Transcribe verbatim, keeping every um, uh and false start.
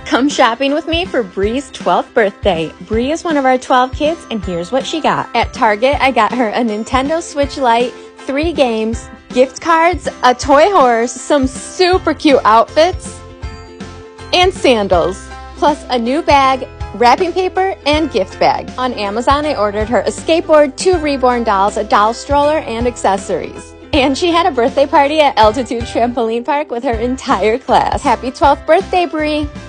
Come shopping with me for Bree's twelfth birthday. Bree is one of our twelve kids, and here's what she got. At Target, I got her a Nintendo Switch Lite, three games, gift cards, a toy horse, some super cute outfits, and sandals, plus a new bag, wrapping paper, and gift bag. On Amazon, I ordered her a skateboard, two reborn dolls, a doll stroller, and accessories. And she had a birthday party at Altitude Trampoline Park with her entire class. Happy twelfth birthday, Bree!